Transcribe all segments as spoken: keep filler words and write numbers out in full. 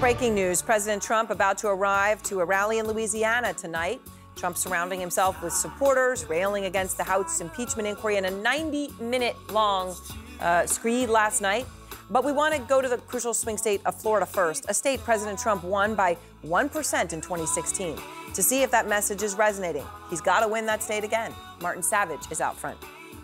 breaking news. President Trump about to arrive to a rally in Louisiana tonight. Trump surrounding himself with supporters, railing against the House impeachment inquiry in a ninety minute long uh, screed last night. But we want to go to the crucial swing state of Florida first, a state President Trump won by one percent in twenty sixteen. To see if that message is resonating, he's got to win that state again. Martin Savage is out front.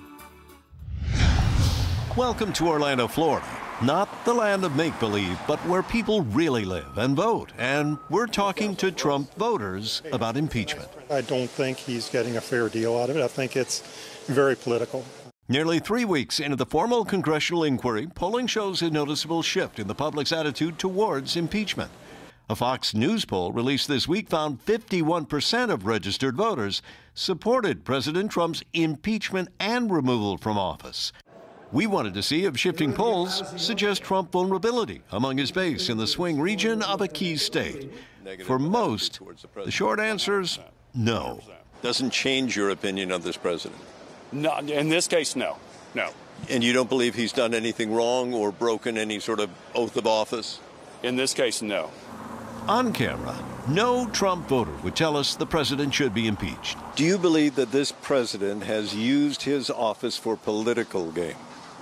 Welcome to Orlando, Florida. Not the land of make-believe, but where people really live and vote. And we're talking to Trump voters about impeachment. I don't think he's getting a fair deal out of it. I think it's very political. Nearly three weeks into the formal congressional inquiry, polling shows a noticeable shift in the public's attitude towards impeachment. A Fox News poll released this week found fifty-one percent of registered voters supported President Trump's impeachment and removal from office. We wanted to see if shifting polls suggest Trump vulnerability among his base in the swing region of a key state. For most, the short answer is no. Doesn't change your opinion of this president? No, in this case, no. No. And you don't believe he's done anything wrong or broken any sort of oath of office? In this case, no. On camera, no Trump voter would tell us the president should be impeached. Do you believe that this president has used his office for political gain?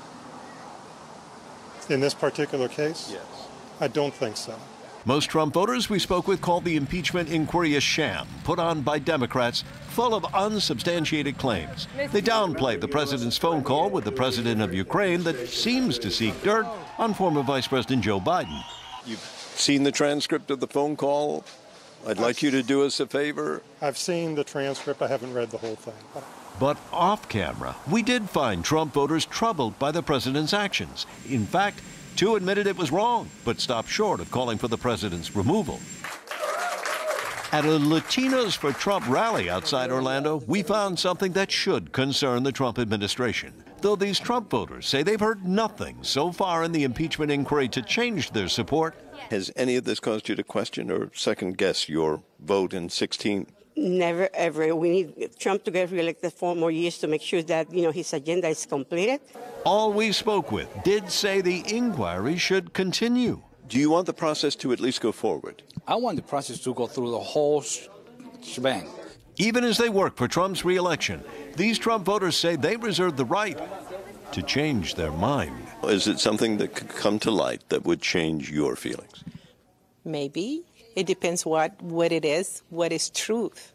In this particular case? Yes. I don't think so. Most Trump voters we spoke with called the impeachment inquiry a sham put on by Democrats, full of unsubstantiated claims. They downplayed the president's phone call with the president of Ukraine that seems to seek dirt on former Vice President Joe Biden. You've seen the transcript of the phone call? I'd like you to do us a favor. I've seen the transcript. I haven't read the whole thing. But off camera, we did find Trump voters troubled by the president's actions. In fact, two admitted it was wrong, but stopped short of calling for the president's removal. At a Latinos for Trump rally outside Orlando, we found something that should concern the Trump administration. Though these Trump voters say they've heard nothing so far in the impeachment inquiry to change their support. Has any of this caused you to question or second guess your vote in sixteen? Never, ever. We need Trump to get reelected four more years to make sure that, you know, his agenda is completed. All we spoke with did say the inquiry should continue. Do you want the process to at least go forward? I want the process to go through the whole shebang. Even as they work for Trump's re-election, these Trump voters say they reserve the right to change their mind. Is it something that could come to light that would change your feelings? Maybe. It depends what, what it is, what is truth.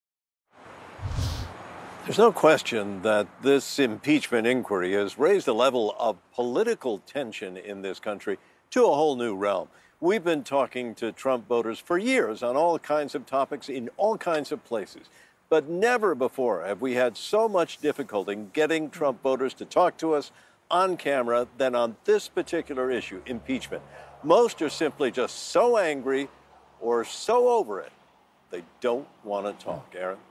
There's no question that this impeachment inquiry has raised a level of political tension in this country to a whole new realm. We've been talking to Trump voters for years on all kinds of topics in all kinds of places. But never before have we had so much difficulty in getting Trump voters to talk to us on camera than on this particular issue, impeachment. Most are simply just so angry or so over it, they don't want to talk. Aaron?